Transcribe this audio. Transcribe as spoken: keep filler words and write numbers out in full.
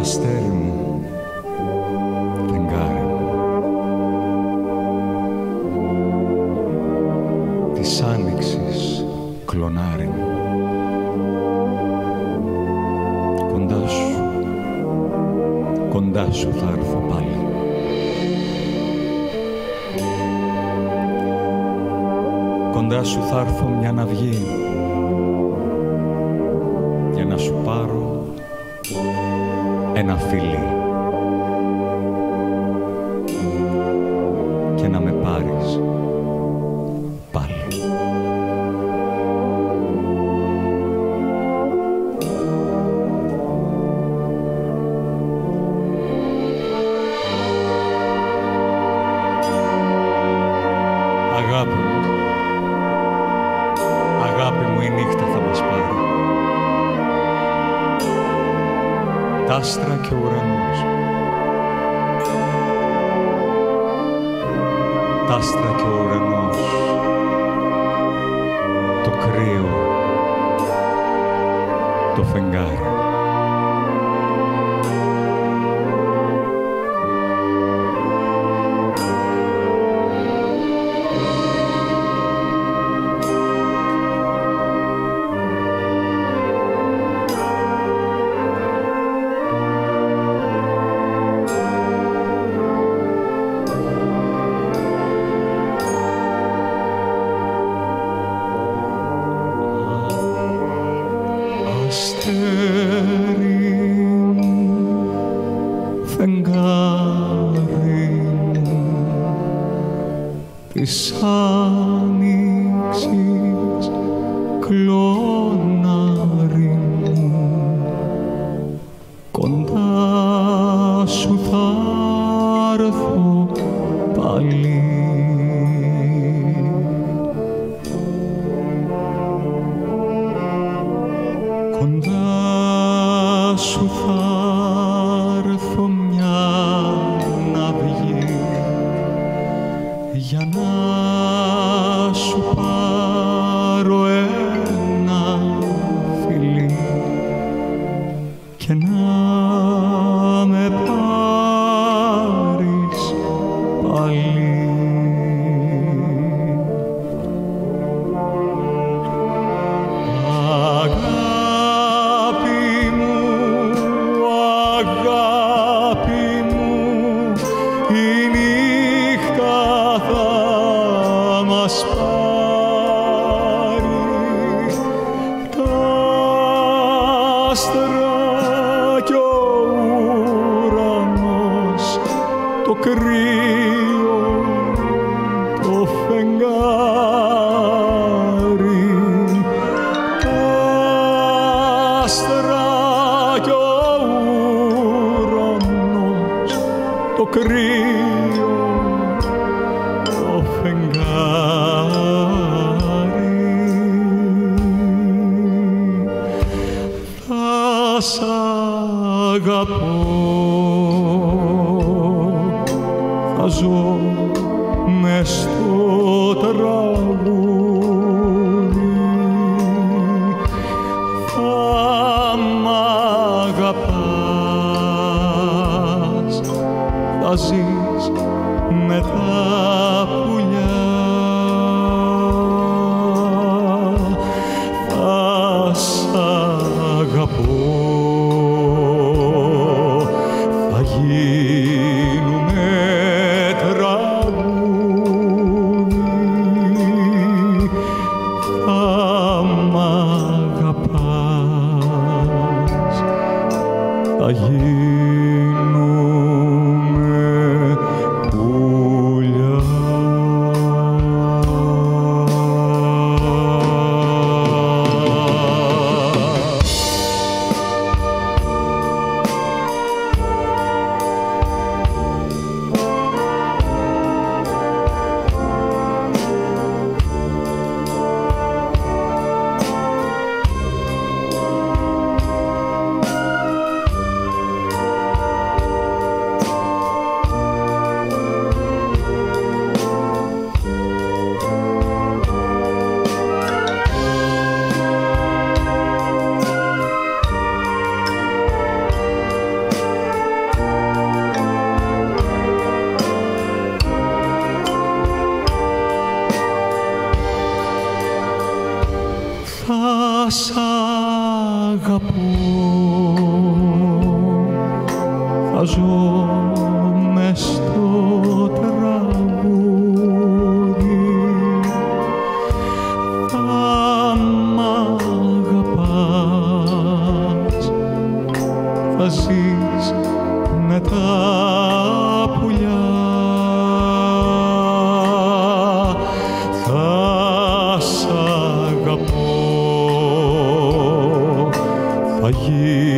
αστέρι μου, φεγγάρι μου, της άνοιξης κλονάρι μου, κοντά σου, κοντά σου θα έρθω πάλι. Κοντά σου θα έρθω μια ναυγή για να σου πάρω ένα φιλί και να με πάρεις πάλι. Αγάπη μου, αγάπη μου, η νύχτα θα μας πάρει. Τ' άστρα και ο ουρανός, τ' άστρα και ο ουρανός, το κρύο, το φεγγάρι. Αστέρι μου, φεγγάρι μου, της άνοιξης κλονάρι μου, κοντά σου θα έρθω πάλι. Κοντά σου θα έρθω μια ναυγή για να σου πάρω ένα φιλί και να με πάρεις πάλι. Το κρύο, το φεγγάρι, τα άστρα κι ο ουρανός, το κρύο, το φεγγάρι. Θα σ' αγαπώ, θα ζω μες στο τραγούδι, θα μ' αγαπάς, θα ζεις με τα πουλιά, θα σ' αγαπώ, θα γίνουμε θα γίνουμε πουλιά. θα ζω μες στο τραγούδι, θα μ' αγαπάς, θα ζεις με τα πουλιά, θα σ' αγαπώ, θα γίνω